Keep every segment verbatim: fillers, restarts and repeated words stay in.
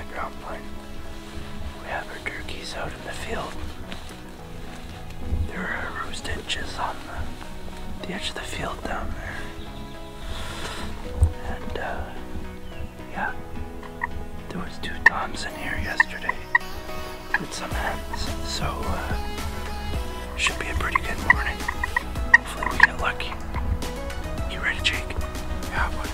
background playing. We have our turkeys out in the field. There are roost hitches on the, the edge of the field down there. And, uh, yeah, there was two toms in here yesterday with some hens, so, uh, should be a pretty good morning. Hopefully we get lucky. You ready, Jake? Yeah, buddy.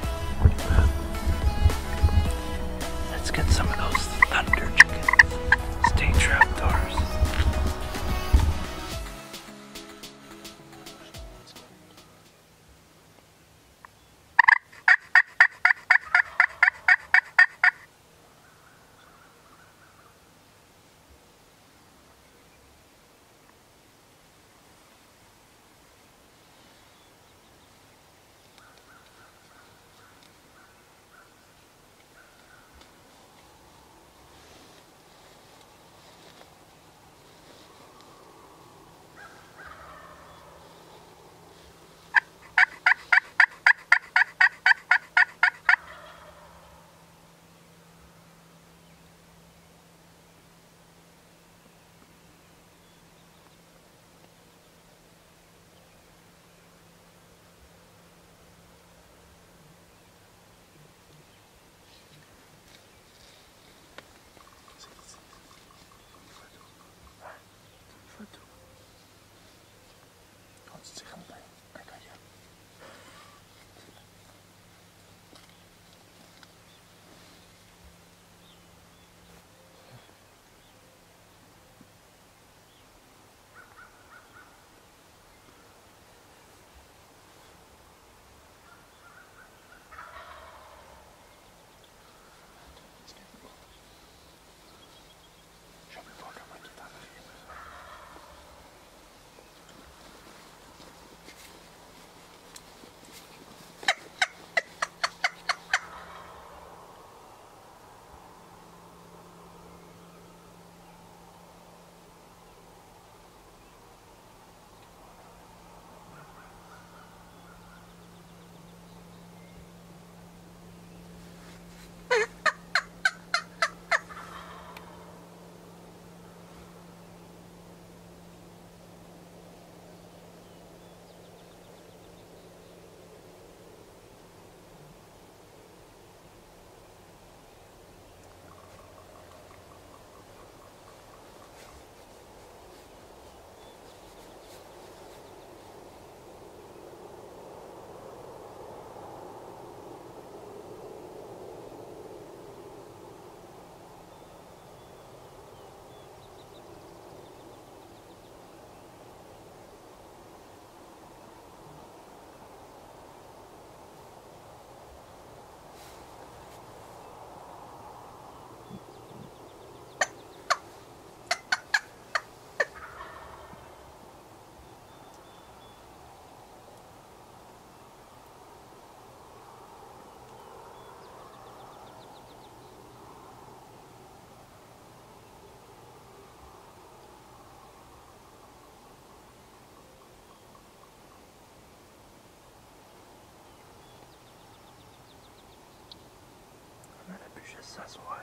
Let's get some of those thunder chickens. Stay true outdoors. Juste s'asseoir.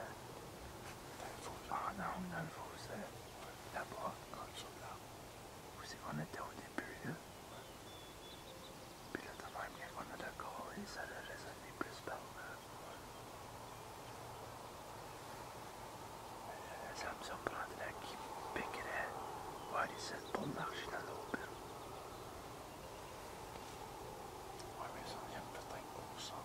Ah non, dans le fond, c'est là-bas, comme ça, là. Où c'est qu'on était au début, là. Puis là, t'as même bien qu'on a le corps et ça a résonné plus par là. Ça me surprendrait qu'il piquerait voir ici pour marcher dans l'auberge. Ouais, mais ça vient peut-être au centre.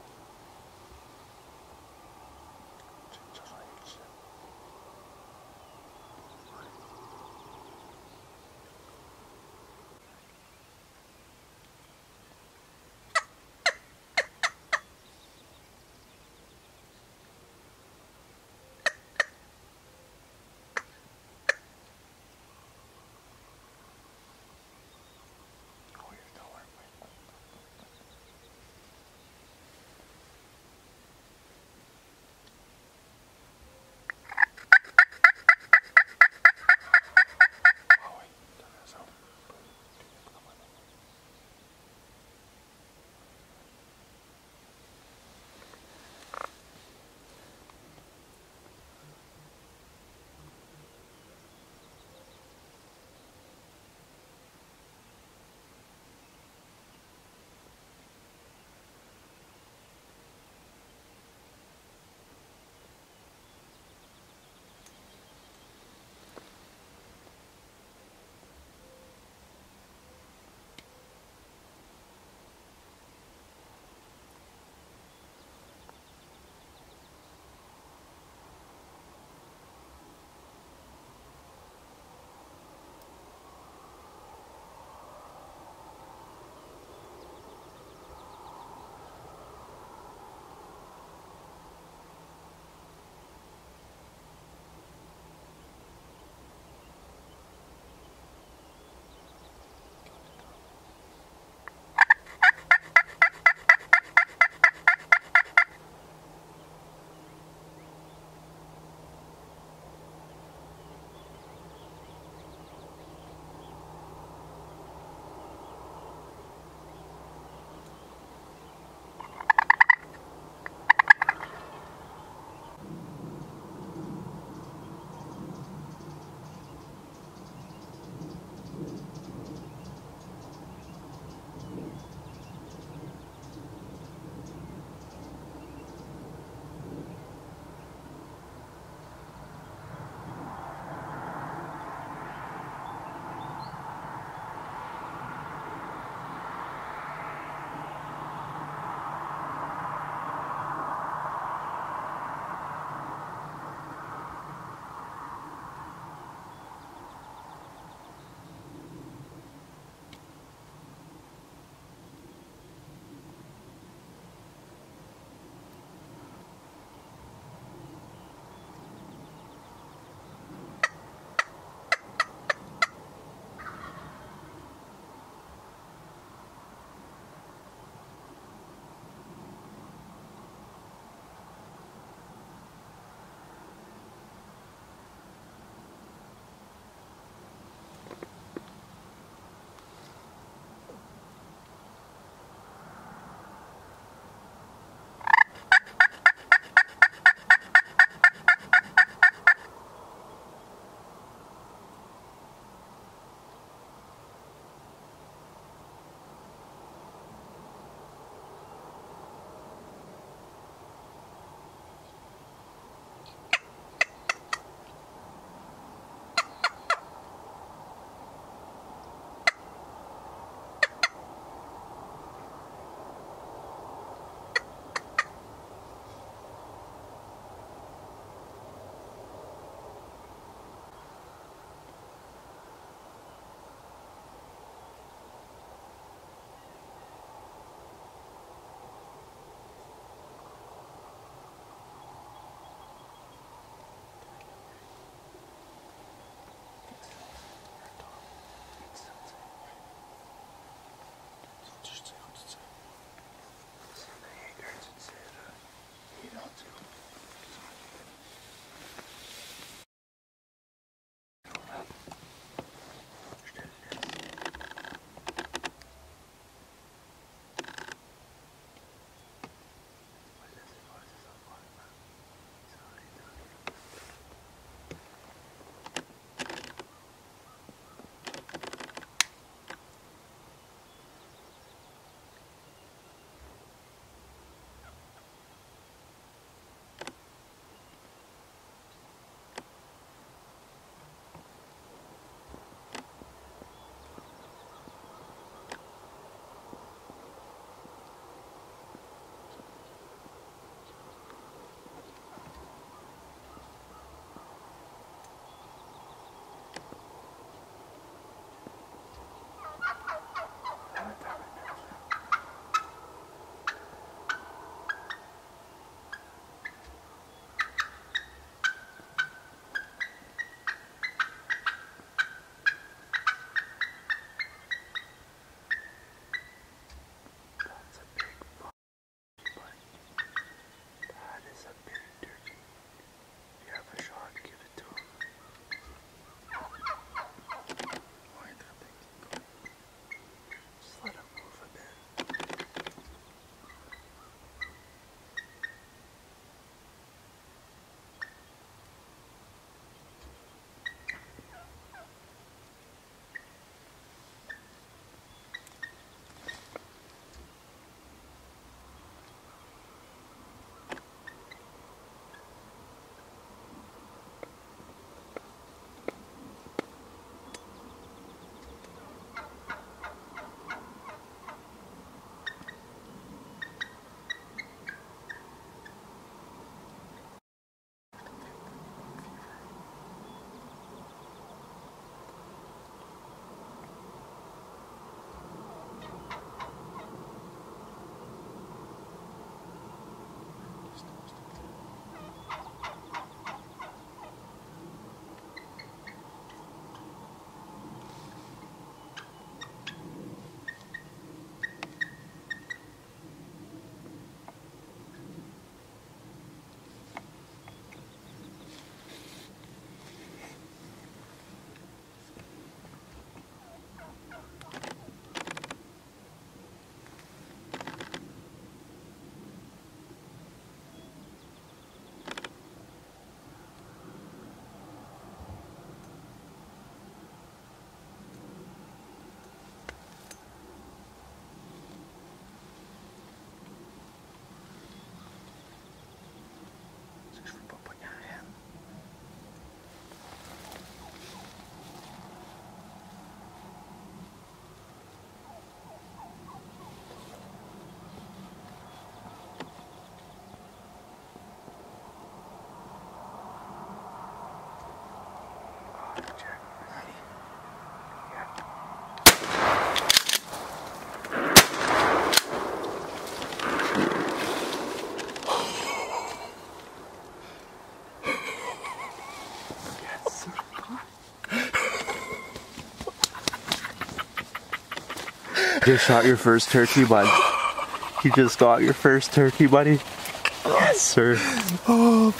Just shot your first turkey, bud. You just got your first turkey, buddy. Yes, sir. Oh,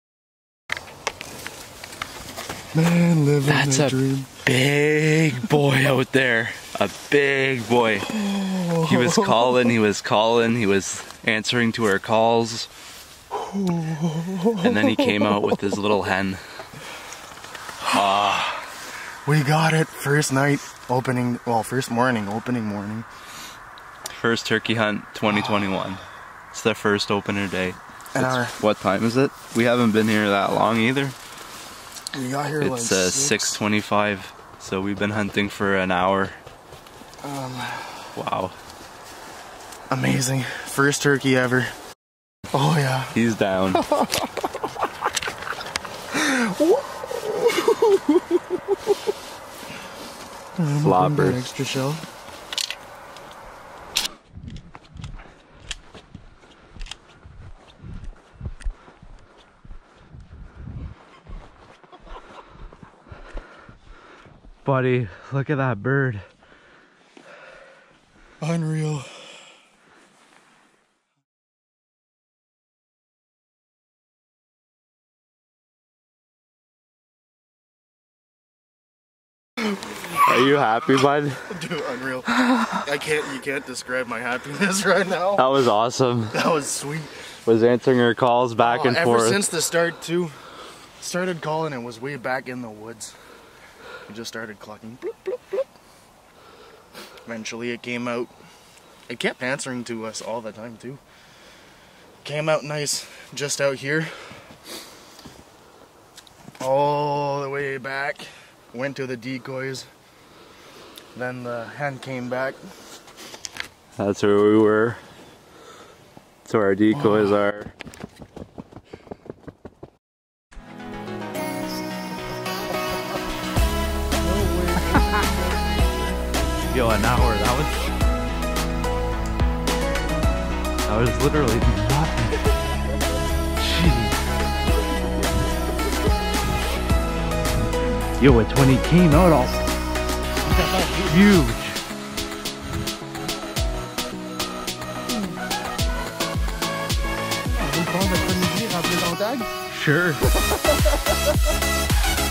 man, living That's the a dream. Big boy out there. A big boy. Oh. He was calling, he was calling, he was answering to our calls. And then he came out with his little hen. Ah. We got it first night opening, well, first morning, opening morning. First turkey hunt twenty twenty-one. It's the first opener day. And our, what time is it? We haven't been here that long either. we got here It's like uh, six. six twenty-five, so we've been hunting for an hour. Um, Wow. amazing. First turkey ever. Oh yeah. He's down. Flopper. An extra shell. Buddy, look at that bird. Unreal. Are you happy, bud? Dude, unreal. I can't, you can't describe my happiness right now. That was awesome. That was sweet. Was answering her calls back Oh, and ever forth. since the start too. Started calling, it was way back in the woods. We just started clucking. Bloop, bloop, bloop. Eventually it came out. It kept answering to us all the time too. Came out nice just out here. All the way back. Went to the decoys. Then the hen came back. That's where we were. That's where our decoys Oh. are. Yo, an hour, that was... That was literally nothing. Jeez. Yo, it's when he came out all huge. Sure.